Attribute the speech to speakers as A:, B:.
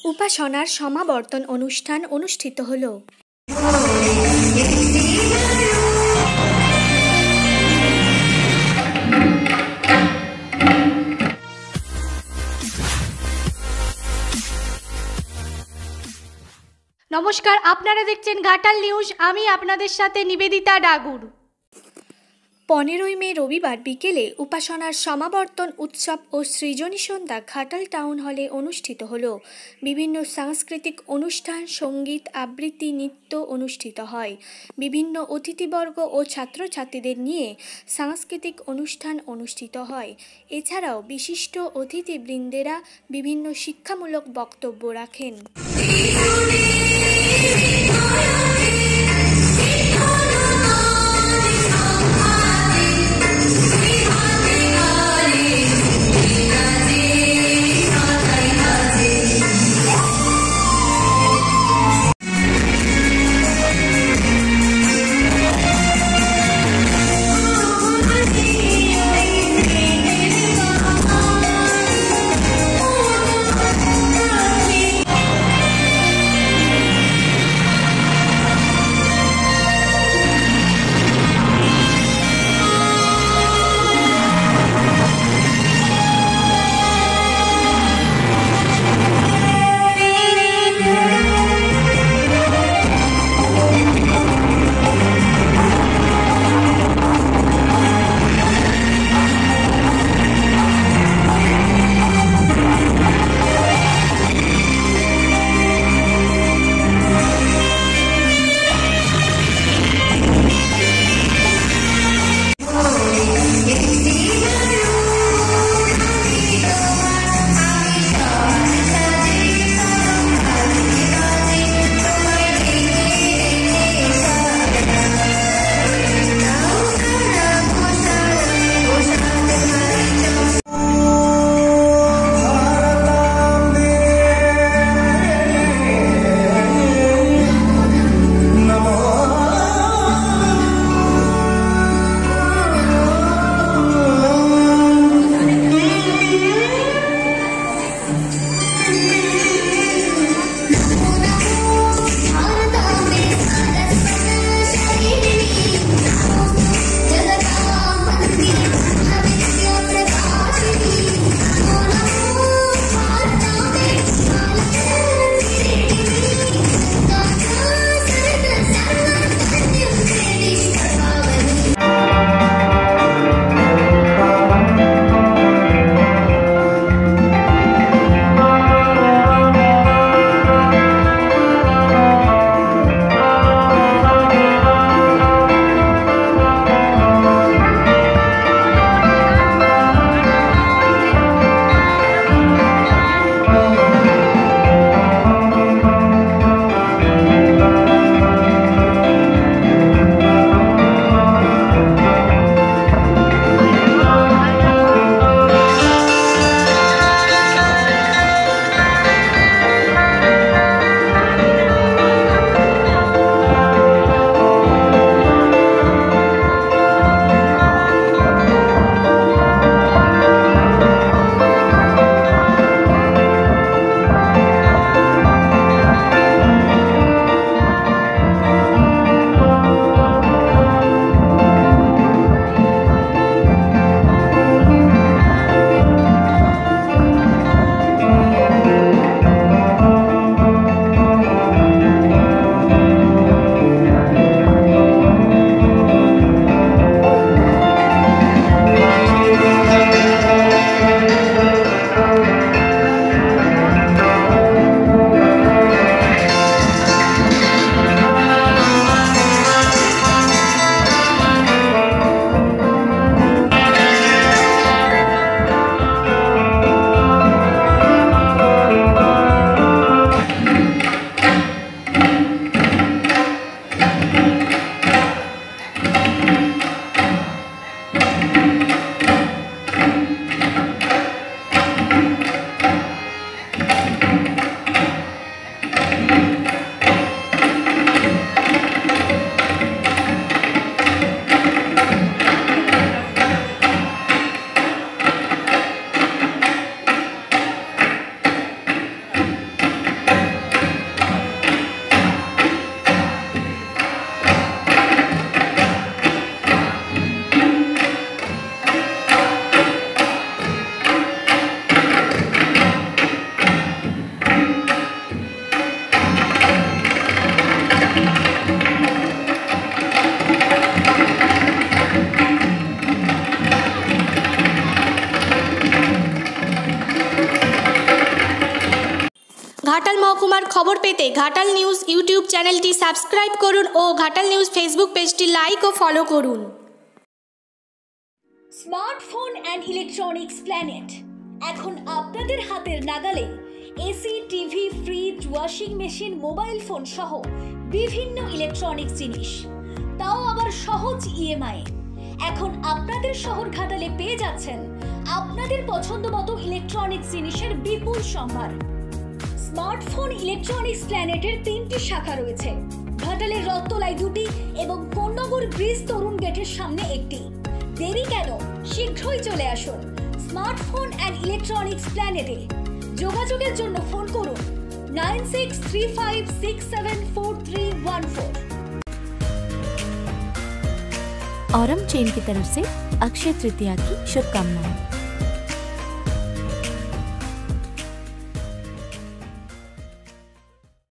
A: উপাসনার সমাবর্তন অনুষ্ঠান অনুষ্ঠিত হল।
B: নমস্কার, আপনারা দেখছেন ঘাটাল নিউজ। আমি আপনাদের সাথে নিবেদিতা ডাগুর।
A: 15ই মে রবিবার বিকেলে উপাসনার সমাবর্তন উৎসব ও সৃজনী সন্ধ্যা ঘাটাল টাউন হলে অনুষ্ঠিত হল। বিভিন্ন সাংস্কৃতিক অনুষ্ঠান, সঙ্গীত, আবৃত্তি, নৃত্য অনুষ্ঠিত হয়। বিভিন্ন অতিথিবর্গ ও ছাত্রছাত্রীদের নিয়ে সাংস্কৃতিক অনুষ্ঠান অনুষ্ঠিত হয়। এছাড়াও বিশিষ্ট অতিথিবৃন্দেরা বিভিন্ন শিক্ষামূলক বক্তব্য রাখেন। ঘাটাল মহকুমার খবর পেতে ঘাটাল নিউজ ইউটিউব চ্যানেলটি সাবস্ক্রাইব করুন ও ঘাটাল নিউজ ফেসবুক পেজটি লাইক ও ফলো করুন।
C: স্মার্টফোন অ্যান্ড ইলেকট্রনিক্স প্ল্যানেট এখন আপনাদের হাতের নাগালে। AC, TV, fridge, washing machine, mobile phone সহ বিভিন্ন ইলেকট্রনিক্স জিনিস, তাও আবার সহজ ইএমআই। এখন আপনাদের শহর ঘাটালে পেয়ে যাচ্ছেন আপনাদের পছন্দ মতো ইলেকট্রনিক্স জিনিসের বিপুল সম্ভার। স্মার্টফোন ইলেকট্রনিক্স প্ল্যানেটের 3টি শাখা রয়েছে, ঘাটালের রত্তলায় 2টি এবং কোন্নগর ব্রিজ তরুণ গেটের সামনে 1টি। দেরি কেন, শীঘ্রই চলে আসুন স্মার্টফোন অ্যান্ড ইলেকট্রনিক্স প্ল্যানেটে। যোগাযোগের জন্য ফোন করুন 9635674314।
D: औरम चेन की तरफ से अक्षय तृतीया की शुभकामनाएं।